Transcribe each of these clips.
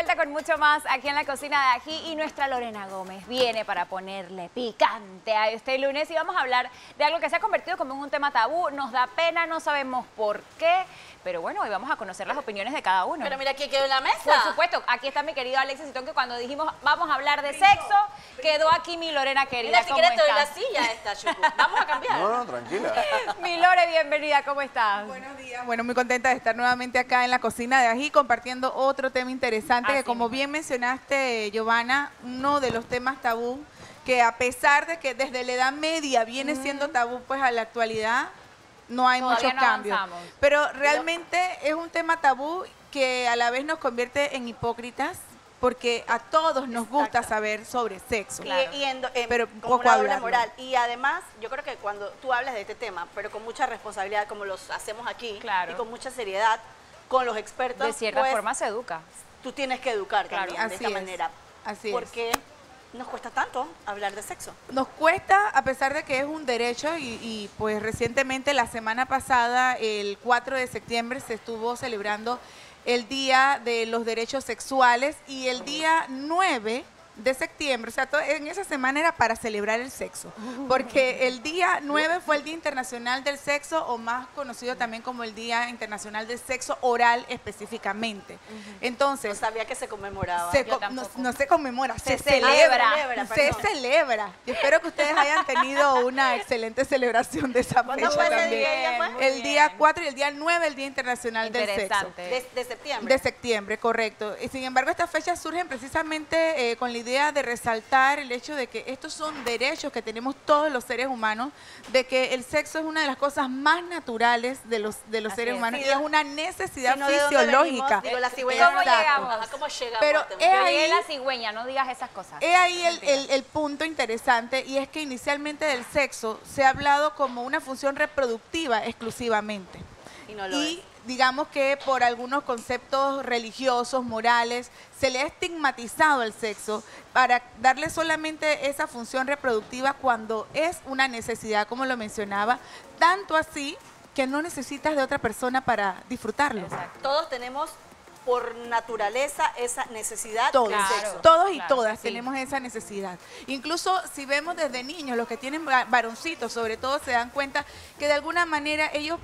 vuelta con mucho más aquí en la cocina de Ají y nuestra Lorena Gómez viene para ponerle picante a este lunes y vamos a hablar de algo que se ha convertido como en un tema tabú, nos da pena, no sabemos por qué, pero bueno, hoy vamos a conocer las opiniones de cada uno. Pero mira quién quedó en la mesa. Por supuesto, aquí está mi querido Alexis Sitón, que cuando dijimos vamos a hablar de sexo, quedó aquí mi Lorena querida. Mira, si quieres te doy la silla esta, Chucu. Vamos a cambiar. No, tranquila. Mi Lore, bienvenida, ¿cómo estás? Buenos días. Bueno, muy contenta de estar nuevamente acá en la cocina de Ají compartiendo otro tema interesante que, como bien mencionaste, Giovanna, uno de los temas tabú que, a pesar de que desde la Edad Media viene siendo tabú, pues a la actualidad no hay muchos cambios. Pero realmente es un tema tabú que a la vez nos convierte en hipócritas, porque a todos nos gusta saber sobre sexo. Claro. Pero como poco una doble hablarlo. moral. Y además, yo creo que cuando tú hablas de este tema, pero con mucha responsabilidad, como los hacemos aquí, Claro. y con mucha seriedad, con los expertos, De cierta pues, forma se educa. tú tienes que educar también de Así esta es. manera. Así es. ¿Por qué nos cuesta tanto hablar de sexo? Nos cuesta, a pesar de que es un derecho, y pues recientemente, la semana pasada, el 4 de septiembre, se estuvo celebrando el Día de los Derechos Sexuales, y el día 9 de septiembre, o sea, en esa semana era para celebrar el sexo, porque el día 9 fue el Día Internacional del Sexo, o más conocido también como el Día Internacional del Sexo Oral específicamente. No Entonces, sabía que se conmemoraba. no se conmora, se celebra. celebra. Se Perdón. celebra. Yo espero que ustedes hayan tenido una excelente celebración de esa ¿Cuándo fecha fue ese también. día? ¿Ya fue? Muy El día bien. 4 y el día 9, el Día Internacional del Sexo. Interesante. De septiembre. De septiembre, correcto. Y sin embargo, estas fechas surgen precisamente con la idea de resaltar el hecho de que estos son derechos que tenemos todos los seres humanos, de que el sexo es una de las cosas más naturales de los Así seres es. humanos, Sí, y es una necesidad Si no, ¿de dónde fisiológica. venimos? Digo, la cigüeña. ¿Cómo Exacto. llegamos? Ajá, ¿cómo llegamos? Pero a este es Yo momento? llegué ahí- la cigüeña, no digas esas cosas. He ahí el punto interesante, y es que inicialmente del sexo se ha hablado como una función reproductiva exclusivamente. Y no lo es. Y digamos que por algunos conceptos religiosos, morales, se le ha estigmatizado el sexo para darle solamente esa función reproductiva cuando es una necesidad, como lo mencionaba, tanto así que no necesitas de otra persona para disfrutarlo. Exacto. Todos tenemos por naturaleza esa necesidad Todos, del Claro. sexo. todos y Claro, todas sí. tenemos esa necesidad. Incluso si vemos desde niños, los que tienen varoncitos sobre todo, se dan cuenta que de alguna manera ellos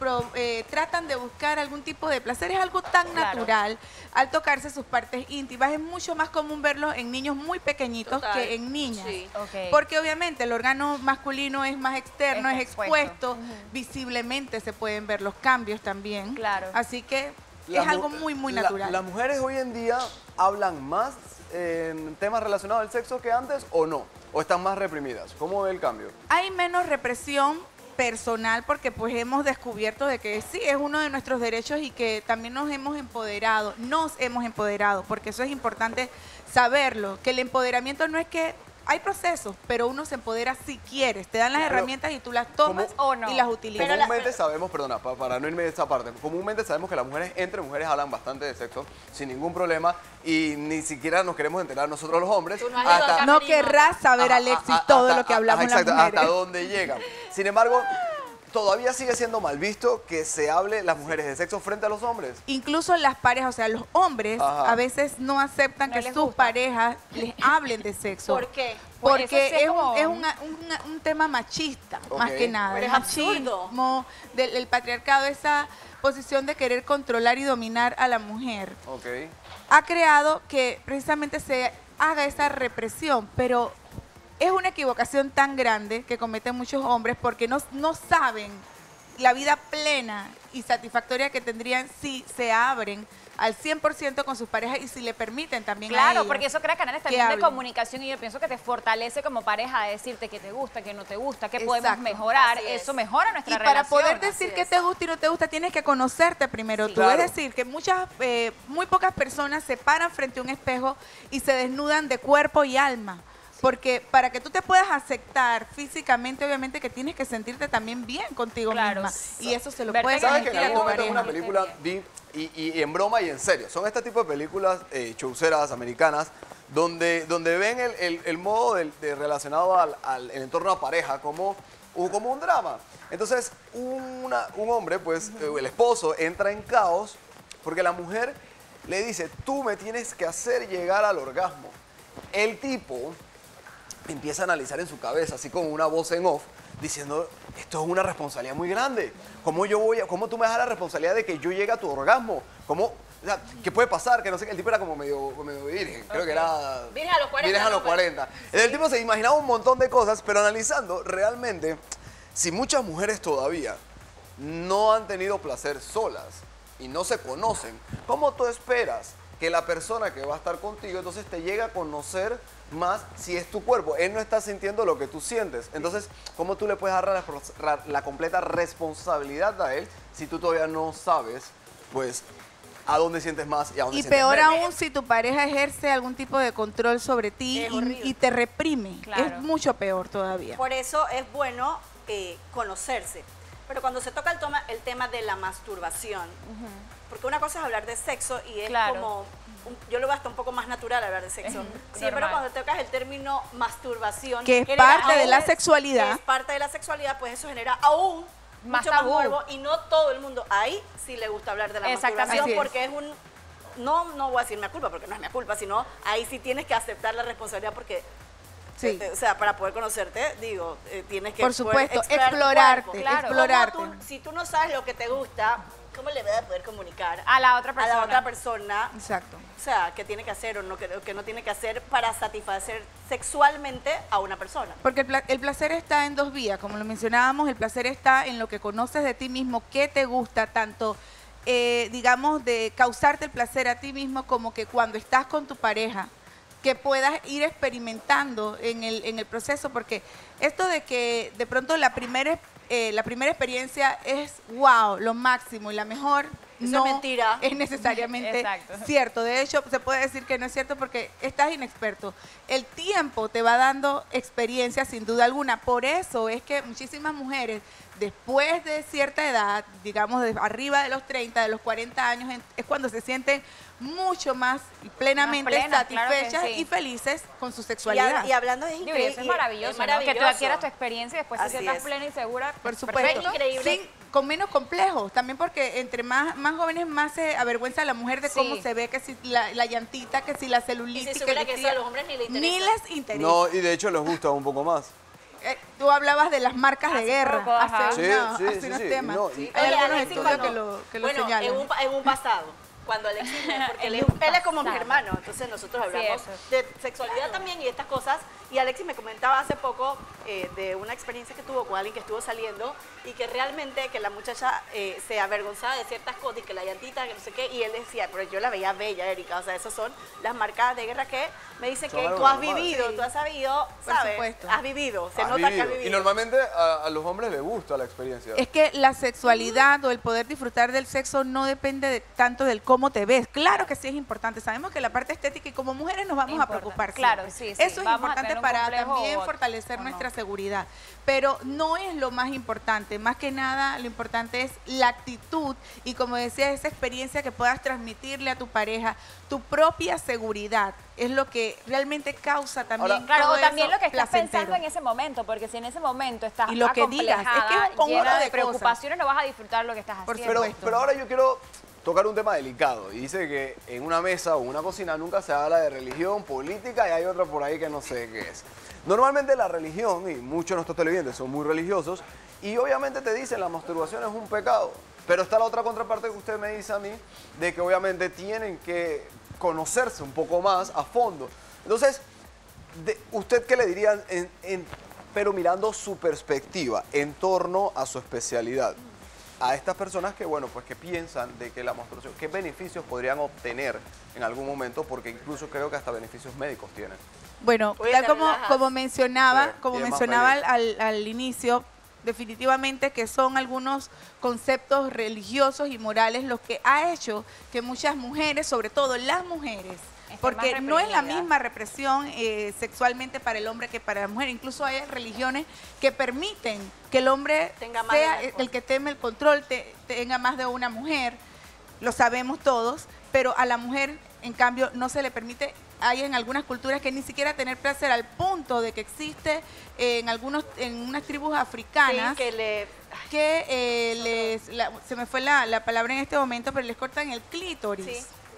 tratan de buscar algún tipo de placer. Es algo tan Claro. natural al tocarse sus partes íntimas. Es mucho más común verlo en niños muy pequeñitos Total. que en niñas. Sí. Ok. Porque obviamente el órgano masculino es más externo, Es es expuesto. expuesto, visiblemente se pueden ver los cambios también. Claro. Así que La es mu- algo muy natural. ¿Las mujeres hoy en día hablan más en temas relacionados al sexo que antes o no? ¿O están más reprimidas? ¿Cómo ve el cambio? Hay menos represión personal, porque pues hemos descubierto de que sí, es uno de nuestros derechos, y que también nos hemos empoderado, porque eso es importante saberlo, que el empoderamiento no es que hay procesos, pero uno se empodera si quieres, te dan las Claro. herramientas y tú las tomas ¿Cómo? O no. y las utilizas. Pero la- Comúnmente sabemos, perdona, para no irme de esa parte, comúnmente sabemos que las mujeres, entre mujeres, hablan bastante de sexo sin ningún problema, y ni siquiera nos queremos enterar nosotros los hombres. Tú no has ido al No camerino. querrás saber, Ajá, Alexis, todo hasta- lo que hablamos exacto, las mujeres. hasta dónde llegan. Sin embargo, todavía sigue siendo mal visto que se hable las mujeres de sexo frente a los hombres. Incluso las parejas, o sea, los hombres Ajá. a veces no aceptan No que les sus gusta. parejas les hablen de sexo. ¿Por qué? Pues eso Porque sí es es, como- un tema machista, Ok. más que nada. Pero El es absurdo. machismo, el patriarcado, esa posición de querer controlar y dominar a la mujer, Ok. ha creado que precisamente se haga esa represión, pero es una equivocación tan grande que cometen muchos hombres, porque no saben la vida plena y satisfactoria que tendrían si se abren al 100% con sus parejas y si le permiten también a Claro, ellas porque eso crea canales que también de hablen. comunicación, y yo pienso que te fortalece como pareja a decirte que te gusta, que no te gusta, que podemos Exacto. mejorar. Así es. Eso mejora nuestra Y relación. para poder decir así que es. te gusta y no te gusta, tienes que conocerte primero Sí. tú. Claro. Es decir, que muy pocas personas se paran frente a un espejo y se desnudan de cuerpo y alma. Porque para que tú te puedas aceptar físicamente, obviamente que tienes que sentirte también bien contigo Claro. misma. Y eso se lo Verte puedes que ¿Sabes que en transmitir a algún tu momento en una pareja. película vi, y en broma y en serio, son este tipo de películas chauceras americanas donde ven el modo relacionado al el entorno a pareja como un drama? Entonces, un hombre, pues, el esposo entra en caos porque la mujer le dice, tú me tienes que hacer llegar al orgasmo. El tipo empieza a analizar en su cabeza, así con una voz en off, diciendo, esto es una responsabilidad muy grande. ¿Cómo tú me das la responsabilidad de que yo llegue a tu orgasmo? ¿Cómo? O sea, ¿qué puede pasar? Que no sé, el tipo era como medio virgen, creo que era... Virgen a los 40. Virgen a los ¿no? 40. El tipo se imaginaba un montón de cosas, pero analizando, realmente, si muchas mujeres todavía no han tenido placer solas y no se conocen, ¿cómo tú esperas que la persona que va a estar contigo entonces te llegue a conocer más si es tu cuerpo? Él no está sintiendo lo que tú sientes. Entonces, ¿cómo tú le puedes dar la completa responsabilidad a él si tú todavía no sabes, pues, a dónde sientes más y a dónde Y sientes peor menos? aún si tu pareja ejerce algún tipo de control sobre ti Es horrible. y te reprime. Claro. Es mucho peor todavía. Por eso es bueno conocerse. Pero cuando se toca el tema de la masturbación, porque una cosa es hablar de sexo y es Claro. como, yo lo veo hasta un poco más natural hablar de sexo. Sí, pero normal. cuando tocas el término masturbación, Que es genera parte de aún- la sexualidad. que es parte de la sexualidad, pues eso genera aún Más mucho más tabú. morbo y no todo el mundo ahí sí le gusta hablar de la Exactamente. masturbación Así es. porque es un... No voy a decir mi culpa porque no es mi culpa, sino ahí sí tienes que aceptar la responsabilidad porque Sí. o sea, para poder conocerte, digo, tienes que Por supuesto, poder explorar tu explorarte, cuerpo. Claro. explorarte. ¿Cómo si tú no sabes lo que te gusta, ¿cómo le vas a poder comunicar A la otra a persona. la otra persona? Exacto. O sea, qué tiene que hacer o no, qué no tiene que hacer para satisfacer sexualmente a una persona. Porque el placer está en dos vías, como lo mencionábamos, el placer está en lo que conoces de ti mismo, qué te gusta, tanto, digamos, de causarte el placer a ti mismo, como que cuando estás con tu pareja, que puedas ir experimentando en el proceso, porque esto de que de pronto la primera experiencia es wow, lo máximo y la mejor, Eso no es mentira. es necesariamente Exacto. cierto. De hecho, se puede decir que no es cierto porque estás inexperto. El tiempo te va dando experiencia sin duda alguna. Por eso es que muchísimas mujeres, después de cierta edad, digamos de arriba de los 30, de los 40 años, es cuando se sienten mucho más plenamente plenas, claro que satisfechas sí. y felices con su sexualidad. Y hablando es Digo, y increíble. eso es maravilloso, es ¿no? Que tú maravilloso. adquieras tu experiencia y después te Así sientas es. plena y segura. Por Pues, supuesto. perfecto. Increíble. Sí, con menos complejos. También porque entre más jóvenes, más se avergüenza a la mujer de cómo Sí. se ve, que si la llantita, que si la Y celulitis. si supiera el que eso a los hombres ni les interesa. Ni les interesa. No, y de hecho les gusta un poco más. Tú hablabas de las marcas de Hace guerra poco, ajá. hace, Sí, hace sí, unos sí. temas. No, Sí. y- Hay Oye, algunos Alexis, estudios cuando- que lo bueno, señalan. en un pasado, cuando Alexis, porque él es como mi hermano, entonces nosotros hablamos eso. de sexualidad también y estas cosas. Y Alexis me comentaba hace poco de una experiencia que tuvo con alguien que estuvo saliendo y que realmente que la muchacha se avergonzaba de ciertas cosas y que la llantita, que no sé qué, y él decía, pero yo la veía bella, Erika, o sea, esas son las marcas de guerra que me dice Son que algo tú has normal. vivido, Sí. tú has sabido, Por ¿sabes? supuesto. Has vivido, se Has nota que has vivido. vivido. Y normalmente a los hombres les gusta la experiencia. Es que la sexualidad o el poder disfrutar del sexo no depende tanto del cómo te ves. Claro que sí es importante. Sabemos que la parte estética y como mujeres nos vamos Importa. a preocupar. Claro, siempre. sí, sí. Eso es Vamos a importante tener un para complejo también o- fortalecer o no. nuestra seguridad. Pero no es lo más importante. Más que nada, lo importante es la actitud y, como decía, esa experiencia que puedas transmitirle a tu pareja, tu propia seguridad. Es lo que realmente causa también. Ahora, Claro, todo o también eso lo que estás placentero. pensando en ese momento, porque si en ese momento estás Y lo que digas, es que es un acomplejada, conjunto llena de de preocupaciones, no vas a disfrutar lo que estás Por haciendo. Pero ahora yo quiero tocar un tema delicado. Y dice que en una mesa o una cocina nunca se habla de religión, política y hay otra por ahí que no sé qué es. Normalmente la religión, y muchos de nuestros televidentes son muy religiosos, y obviamente te dicen la masturbación es un pecado. Pero está la otra contraparte que usted me dice a mí, de que obviamente tienen que conocerse un poco más a fondo. Entonces, ¿usted qué le diría, pero mirando su perspectiva en torno a su especialidad? A estas personas que, bueno, pues que piensan de que la masturbación, ¿qué beneficios podrían obtener en algún momento? Porque incluso creo que hasta beneficios médicos tienen. Bueno, Oye, tal te como, relajas. como mencionaba, Sí, y es más al inicio, definitivamente que son algunos conceptos religiosos y morales los que ha hecho que muchas mujeres, sobre todo las mujeres, Estén porque más no es la reprimidas. misma represión sexualmente para el hombre que para la mujer. Incluso hay religiones que permiten que el hombre Tenga más de sea una el esposa. que teme el control, tenga más de una mujer, lo sabemos todos, pero a la mujer, en cambio, no se le permite. Hay en algunas culturas que ni siquiera tener placer, al punto de que existe en unas tribus africanas Sí, que le... que se me fue la palabra en este momento, pero les cortan el clítoris. Sí.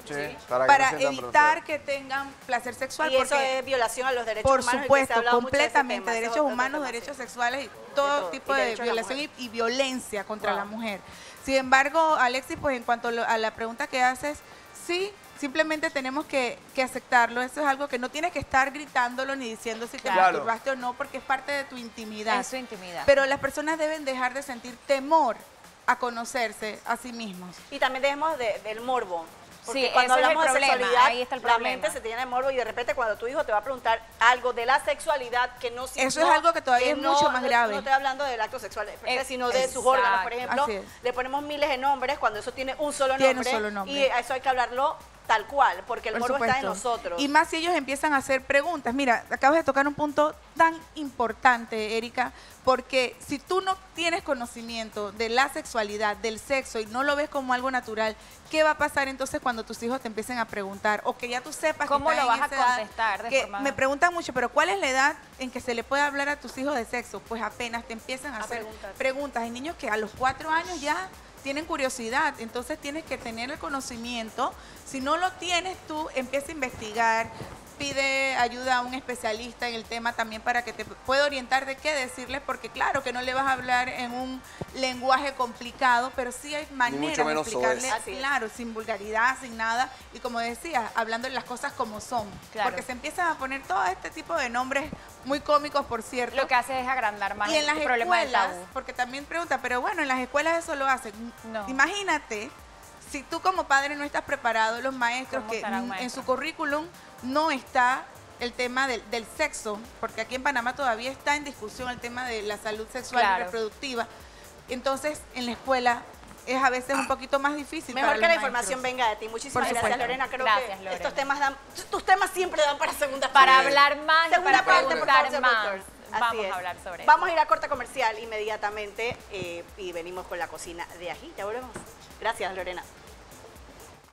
Sí, Sí. para no sientan evitar que tengan placer sexual. Y eso porque es violación a los derechos por humanos. y que se ha supuesto, hablado mucho de ese completamente, tema. Ese es derechos otro humanos, tema, derechos sí. sexuales y todo todo. tipo Y de derechos de la violación mujer. y violencia contra Wow. la mujer. Sin embargo, Alexis, pues en cuanto a la pregunta que haces, sí, simplemente tenemos que aceptarlo. Eso es algo que no tienes que estar gritándolo ni diciendo si te Claro. masturbaste o no, porque es parte de tu intimidad. Es su intimidad. Pero las personas deben dejar de sentir temor a conocerse a sí mismos. Y también dejemos del morbo. Porque Sí, cuando ese es el hablamos de problema, sexualidad, ahí está el la problema. mente se tiene de morbo y de repente cuando tu hijo te va a preguntar algo de la sexualidad que no Eso es algo que todavía es mucho más grave. No estoy hablando del acto sexual, sino de sus Exacto. órganos, por ejemplo. Así es. Le ponemos miles de nombres cuando eso tiene un solo Tiene un nombre. solo nombre. Y a eso hay que hablarlo tal cual, porque el Por morbo está en supuesto. nosotros. Y más si ellos empiezan a hacer preguntas. Mira, acabas de tocar un punto tan importante, Erika, porque si tú no tienes conocimiento de la sexualidad, del sexo, y no lo ves como algo natural, ¿qué va a pasar entonces cuando tus hijos te empiecen a preguntar? O que ya tú sepas ¿Cómo que lo están vas en a esa edad, contestar de que forma- me preguntan mucho, pero ¿cuál es la edad en que se le puede hablar a tus hijos de sexo? Pues apenas te empiezan a hacer preguntar. preguntas. Hay niños que a los 4 años ya tienen curiosidad, entonces tienes que tener el conocimiento. Si no lo tienes tú, empieza a investigar, pide ayuda a un especialista en el tema también para que te pueda orientar de qué decirles, porque claro que no le vas a hablar en un lenguaje complicado, pero sí hay maneras de menos explicarle, soez. Así es. claro, sin vulgaridad, sin nada, y como decía, hablando de las cosas como son, Claro. porque se empiezan a poner todo este tipo de nombres muy cómicos, por cierto. Lo que hace es agrandar más Y en las el problema del escuelas, tabú. porque también pregunta, pero bueno, en las escuelas eso lo hacen. No. Imagínate, si tú como padre no estás preparado, los maestros ¿Cómo que estará un en maestro? su currículum no está el tema del sexo, porque aquí en Panamá todavía está en discusión el tema de la salud sexual Claro. y reproductiva. Entonces, en la escuela es a veces un poquito más difícil. Mejor para que la los información maestros. venga de ti. Muchísimas Por gracias, supuesto. Lorena. Creo Gracias, que Lorena. estos temas tus temas siempre dan para segunda Para parte. hablar más y Segunda para parte, por preguntar favor, más. Doctor. Así Vamos es. a hablar sobre eso. Vamos a ir a corte comercial inmediatamente y venimos con la cocina de ají. Ya volvemos. Gracias, Lorena.